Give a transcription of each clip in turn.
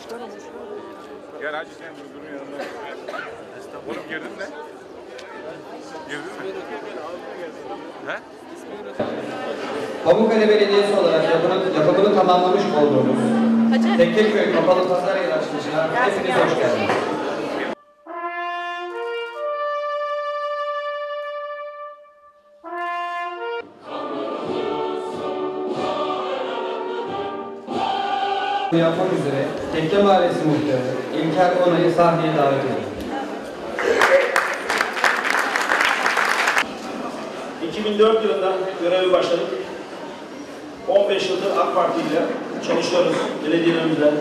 Gel hacı sen Durdur'un yanına. Oğlum girdin mi? Girdin mi? He? Pamukkale Belediyesi olarak yapımını tamamlamış olduğumuz Tekkeköy Kapalı Pazar Yeri açılışına hepiniz hoş geldiniz. Yapmak üzere Tekke Mahallesi Muhtarı İlker Onay'ı sahneye davet ediyorum. 2004 yılında göreve başladık. 15 yıldır AK Parti ile çalışıyoruz belediyelerimizle.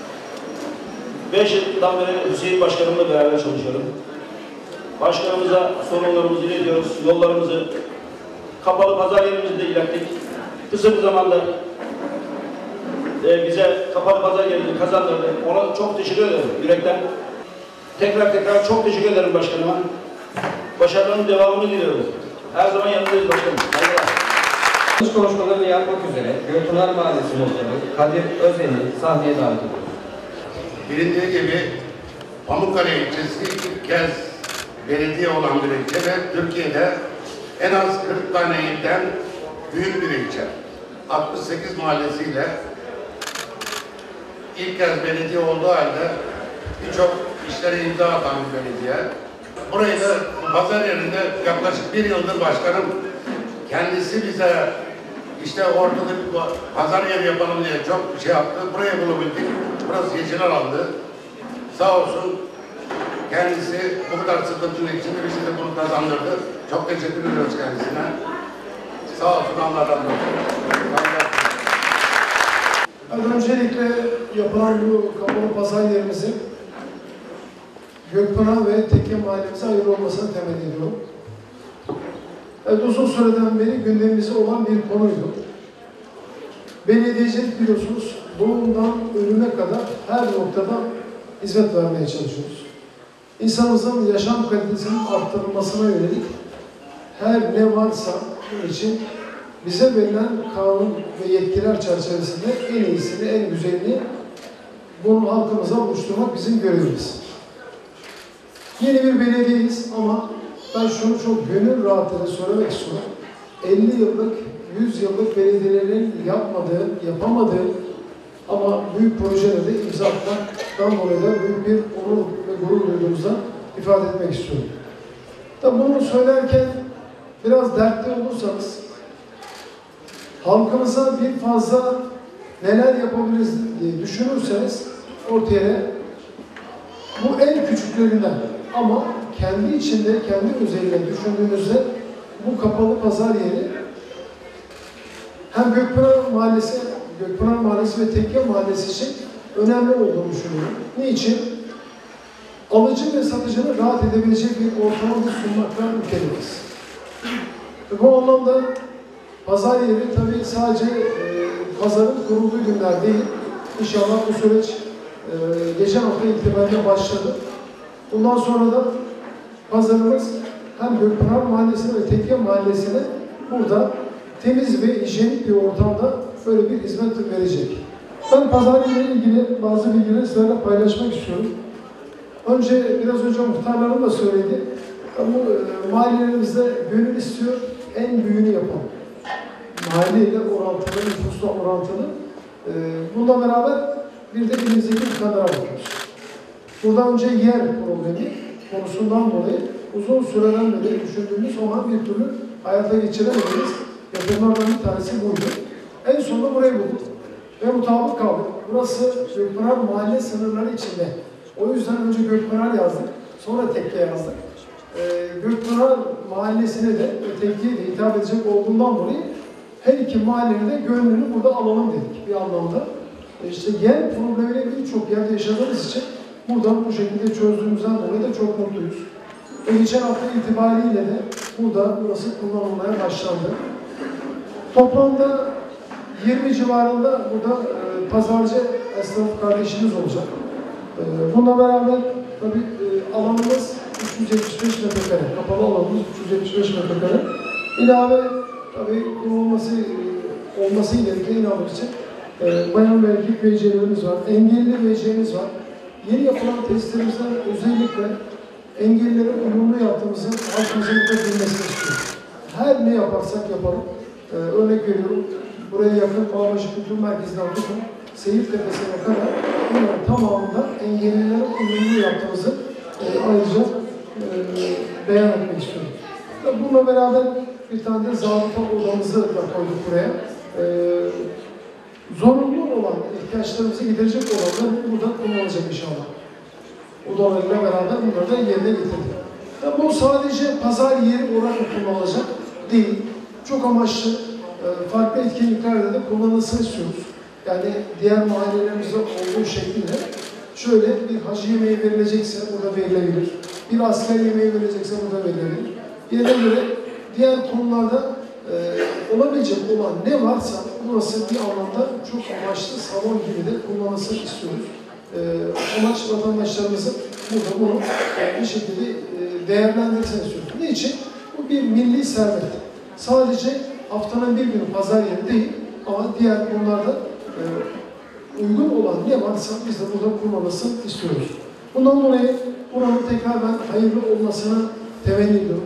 5 yıldan beri Hüseyin Başkanımla beraber çalışıyorum. Başkanımıza sorunlarımızı iletiyoruz. Yollarımızı, kapalı pazar yerimizi de ilettik. Kısa bir zamanda bize kapalı pazar yerini kazandırdı. Ona çok teşekkür ederim yürekten. Tekrar çok teşekkür ederim başkanıma. Başarılarının devamını diliyorum. Her zaman yanındayız başkanım. Açılış konuşmalarını yapmak üzere Gölpınar Mahallesi Muhtarı Kadir Özen'i sahneye davet ediyoruz. Bilindiği gibi Pamukkale ilçesi ilk kez belediye olan bir ilçe ve Türkiye'de en az 40 tane ilden büyük bir ilçe. 68 mahallesiyle ilk kez belediye olduğu halde birçok işlere imza atan bir belediye. Burayı da pazar yerinde yaklaşık 1 yıldır başkanım kendisi bize işte ortada bir pazar yeri yapalım diye çok şey yaptı. Burayı bulabildik. Burası yeşil alandı. Sağ olsun kendisi bu kadar sıkıntının içinde bizi de bunu kazandırdı. Çok teşekkür ediyoruz kendisine. Sağ olsun, Allah razı olsun. Öncelikle yapılan bu kapalı pazar yerimizi Gökpınar ve Tekke mahallemize hayırlı olmasını temenni ediyorum. Evet, uzun süreden beri gündemimizde olan bir konuydu. Belediyecilik biliyorsunuz doğumdan ölüme kadar her noktada hizmet vermeye çalışıyoruz. İnsanımızın yaşam kalitesinin arttırılmasına yönelik her ne varsa bunun için bize verilen kanun ve yetkiler çerçevesinde en iyisini, en güzelini bunu halkımıza oluşturmak bizim görevimiz. Yeni bir belediyeyiz ama ben şunu çok gönül rahatlığıyla söylemek istiyorum. 50 yıllık, 100 yıllık belediyelerin yapmadığı, yapamadığı ama büyük projelerde imza atmaktan dolayı da büyük bir onur ve gurur duyduğumuza ifade etmek istiyorum. Tabi bunu söylerken biraz dertli olursanız, halkımıza bir fazla neler yapabiliriz diye düşünürseniz ortaya bu en küçüklerinden ama kendi içinde, kendi özelliğine düşündüğünüzde bu kapalı pazar yeri hem Gökpınar Mahallesi ve Tekke Mahallesi için önemli olduğunu düşünüyorum. Niçin? Alıcı ve satıcının rahat edebilecek bir ortamı sunmaktan mükelleriz. Bu anlamda pazar yeri tabii sadece pazarın kurulduğu günler değil. İnşallah bu süreç geçen hafta itibariyle başladı. Bundan sonra da pazarımız hem Gökpınar Mahallesi'ne ve Tekke Mahallesi'ne burada temiz ve hijyenik bir ortamda böyle bir hizmet verecek. Ben pazar ile ilgili bazı bilgileri sizlerle paylaşmak istiyorum. Biraz önce muhtarlarım da söyledi. Bu mahallelerimizde gönül istiyor, en büyüğünü yapalım. Mahalleyle orantılı, nüfusla orantılı. Bununla beraber bir de elimizdeki imkanlara bakıyoruz. Buradan önce yer problemi konusundan dolayı uzun süreden beri düşündüğümüz ama bir türlü hayata geçiremediğimiz yapımlardan bir tanesi buydu. En sonunda burayı bulduk ve mutabık kaldık. Burası Gökpınar mahalle sınırları içinde. O yüzden önce Gökpınar yazdık, sonra Tekke yazdık. Gökpınar mahallesine de Tekke'ye de hitap edecek olduğundan dolayı her iki mahallenin de gönlünü burada alalım dedik bir anlamda. İşte yer problemiyle birçok yerde yaşadığımız için buradan bu şekilde çözdüğümüzden dolayı da çok mutluyuz. Geçen hafta itibariyle de burası kullanılmaya başlandı. Toplamda 20 civarında burada pazarcı esnaf kardeşimiz olacak. Bununla beraber tabii alanımız 375 metrekare, kapalı alanımız 375 metrekare. İlave tabii olması gerektiğini inanmak için Bayan ve erkek VC'lerimiz var, engelli VC'miz var. Yeni yapılan testlerimizden özellikle engellileri uyumlu yaptığımızın halkımızın da bilmesini istiyorum. Her ne yaparsak yapalım, örnek veriyorum, buraya yakın Bağbaşı Kültür Merkezi'nden tutun, Seyirtepe'sine kadar bunların tamamında engellileri uyumlu yaptığımızı ayrıca beyan etmek istiyorum. Bununla beraber bir tane de zabıta odamızı da koyduk buraya. Zorunlu olan ihtiyaçlarımızı giderecek olanlar burada kullanılacak inşallah. Odalarıyla beraber bunları da yerine getirdik. Bu sadece pazar yeri olarak kullanılacak değil. Çok amaçlı, farklı etkinliklerde de kullanılsın istiyoruz. Yani diğer mahallelerimizde olduğu şekilde şöyle bir hacı yemeği verilecekse burada verilebilir. Bir asker yemeği verilecekse burada verilebilir. Yerine göre diğer konularda olabilecek olan ne varsa burası bir anlamda çok amaçlı salon gibi de kullanılsın istiyoruz. Amaç vatandaşlarımızın burada bunu bir şekilde değerlendirsin istiyoruz. Niçin? Bu bir milli servet. Sadece haftanın bir günü pazar yeri değil ama diğer konularda uygun olan ne varsa biz de burada kullanılsın istiyoruz. Bundan dolayı buranın tekrar ben hayırlı olmasını temenni ediyorum.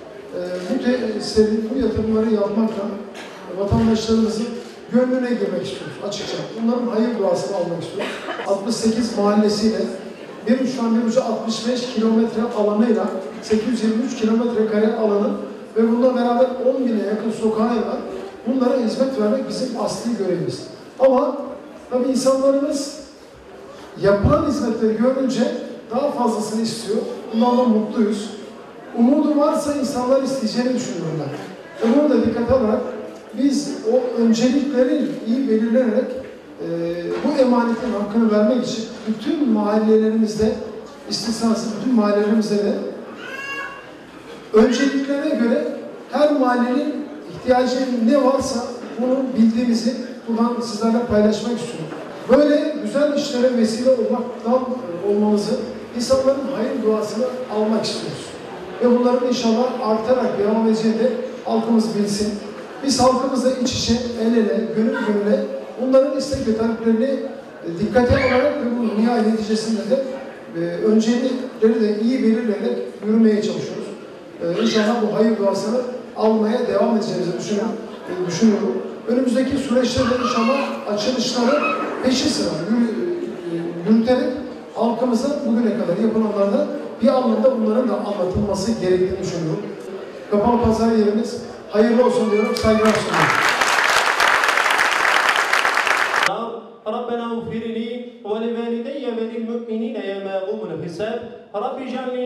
Bu yatırımları yapmakla vatandaşlarımızın gönlüne girmek istiyoruz açıkça. Bunların hayır duasını almak istiyoruz. 68 mahallesiyle şu an 65 kilometre alanıyla 823 kilometre kare alanı ve bununla beraber 10.000'e yakın sokağıyla bunlara hizmet vermek bizim asli görevimiz. Ama tabii insanlarımız yapılan hizmetleri görünce daha fazlasını istiyor. Bundan da mutluyuz. Umudu varsa insanlar isteyeceğini düşünüyorum ben. Bunu da dikkate alarak biz o önceliklerin iyi belirlenerek bu emanetin hakkını vermek için bütün mahallelerimizde, istisnasız bütün mahallelerimizde de önceliklerine göre her mahallenin ihtiyacı ne varsa bunu bildiğimizi buradan sizlerle paylaşmak istiyorum. Böyle güzel işlere vesile olmamızı, insanların hayır duasını almak istiyoruz. Ve bunların inşallah artarak devam edeceğini de halkımız bilsin. Biz halkımızla iç içe, el ele, gönül gönüle bunların istek ve taleplerini dikkate alarak ve bu nihai neticesinde de öncelikleri de iyi belirleyerek yürümeye çalışıyoruz. İnşallah bu hayır duasını almaya devam edeceğimizi düşünüyorum. Önümüzdeki süreçte de inşallah açılışları peşi sıra yürüterek halkımıza bugüne kadar yapılanlarda bir anlamda bunların da anlatılması gerektiğini düşünüyorum. Kapalı pazar yerimiz hayırlı olsun diyorum, saygılar sunuyorum. ربنا اغفر لي ولوالدي وللمؤمنين يوم يقوم الحساب رب اجعلني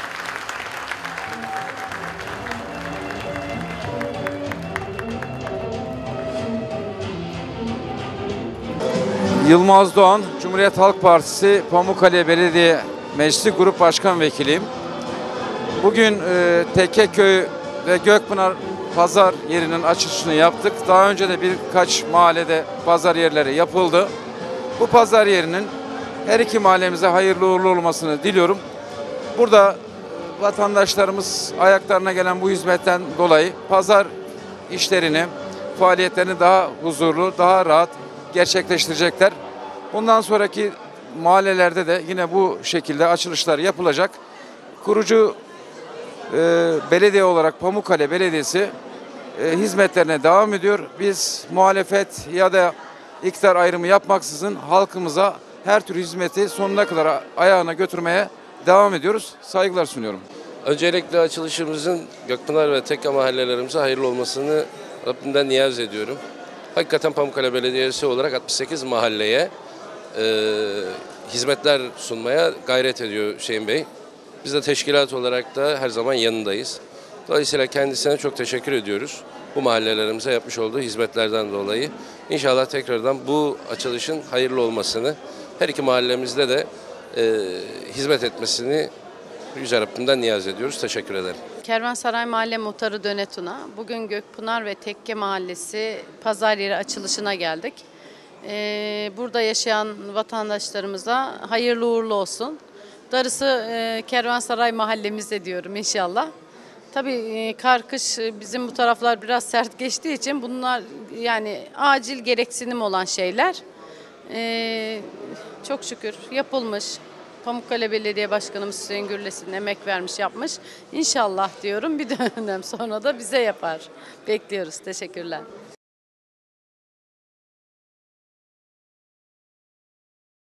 Yılmaz Doğan, Cumhuriyet Halk Partisi Pamukkale Belediye Meclisi Grup Başkan Vekiliyim. Bugün Tekkeköy ve Gökpınar pazar yerinin açılışını yaptık. Daha önce de birkaç mahallede pazar yerleri yapıldı. Bu pazar yerinin her iki mahallemize hayırlı uğurlu olmasını diliyorum. Burada vatandaşlarımız ayaklarına gelen bu hizmetten dolayı pazar işlerini, faaliyetlerini daha huzurlu, daha rahat gerçekleştirecekler. Bundan sonraki mahallelerde de yine bu şekilde açılışlar yapılacak. Kurucu belediye olarak Pamukkale Belediyesi hizmetlerine devam ediyor. Biz muhalefet ya da iktidar ayrımı yapmaksızın halkımıza her tür hizmeti sonuna kadar ayağına götürmeye devam ediyoruz. Saygılar sunuyorum. Öncelikle açılışımızın Gökpınar ve Tekke mahallelerimize hayırlı olmasını Rabbimden niyaz ediyorum. Hakikaten Pamukkale Belediyesi olarak 68 mahalleye hizmetler sunmaya gayret ediyor Hüseyin Bey. Biz de teşkilat olarak da her zaman yanındayız. Dolayısıyla kendisine çok teşekkür ediyoruz. Bu mahallelerimize yapmış olduğu hizmetlerden dolayı. İnşallah tekrardan bu açılışın hayırlı olmasını, her iki mahallemizde de hizmet etmesini Yüce Rabbimden niyaz ediyoruz. Teşekkür ederim. Kervansaray Mahalle Muhtarı Dönetuna. Bugün Gökpınar ve Tekke Mahallesi pazar yeri açılışına geldik. Burada yaşayan vatandaşlarımıza hayırlı uğurlu olsun. Darısı Kervansaray mahallemizde diyorum inşallah. Tabii kar kış bizim bu taraflar biraz sert geçtiği için bunlar yani acil gereksinim olan şeyler. Çok şükür yapılmış. Pamukkale Belediye Başkanımız Hüseyin Gürles'in emek vermiş, yapmış. İnşallah diyorum bir dönem sonra da bize yapar. Bekliyoruz. Teşekkürler.